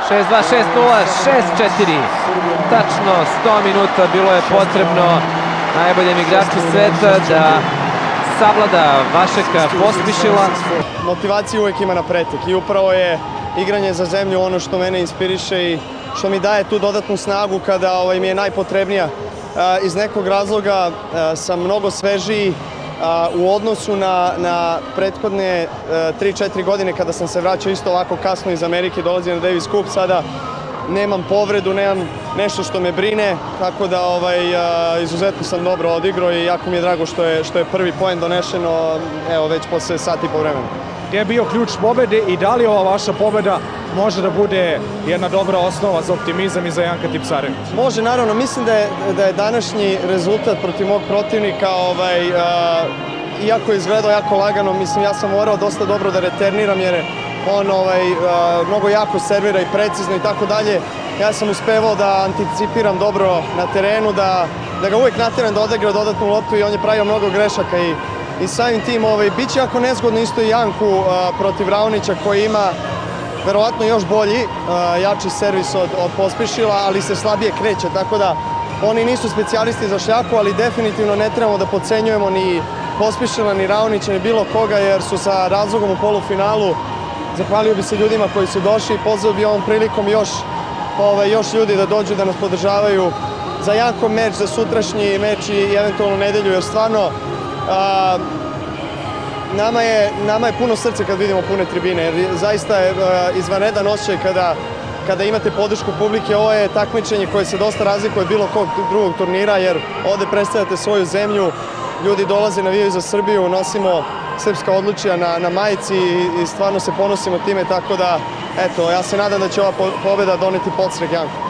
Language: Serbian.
6-2, 6-0, 6-4. Tačno 100 minuta bilo je potrebno najboljem igraču sveta da savlada Vašeka Pospišila. Motivacija uvek ima na pretek i upravo je igranje za zemlju ono što mene inspiriše i što mi daje tu dodatnu snagu kada mi je najpotrebnija. Iz nekog razloga sam mnogo svežiji u odnosu na prethodne 3-4 godine kada sam se vraćao isto ovako kasno iz Amerike, dolazio na Davis Cup, sada nemam povredu, nemam nešto što me brine, tako da izuzetno sam dobro odigrao i jako mi je drago što je prvi poen donešeno, evo već posle sat i po vremena. Gdje je bio ključ pobede i da li ova vaša pobeda može da bude jedna dobra osnova za optimizam i za Janka Tipsarevića? Može, naravno. Mislim da je današnji rezultat protiv mog protivnika, iako je izgledao jako lagano, mislim ja sam morao dosta dobro da returniram jer on mnogo jako servira i precizno i tako dalje. Ja sam uspevao da anticipiram dobro na terenu, da ga uvijek nateram da odigra dodatnu loptu i on je pravio mnogo grešaka i samim tim biće jako nezgodno isto i Janku protiv Raonića koji ima verovatno još bolji, jači servis od Pospišila, ali se slabije kreće, tako da oni nisu specijalisti za šljaku, ali definitivno ne trebamo da podcenjujemo ni Pospišila, ni Raonića, ni bilo koga, jer su sa razlogom u polufinalu. Zahvalio bi se ljudima koji su došli i pozvao bi ovom prilikom još ljudi da dođu da nas podržavaju za Jankov meč, za sutrašnji meč i eventualno nedelju, jer stvarno nama je puno srce kad vidimo pune tribine, jer zaista je izvanredan osjećaj kada imate podršku publike. Ovo je takmičenje koje se dosta razlikuje od bilo kog drugog turnira, jer ovde predstavljate svoju zemlju, ljudi dolaze, navijaju za Srbiju, nosimo srpska odličja na majici i stvarno se ponosimo time, tako da, eto, ja se nadam da će ova pobeda doneti podstrek Janku.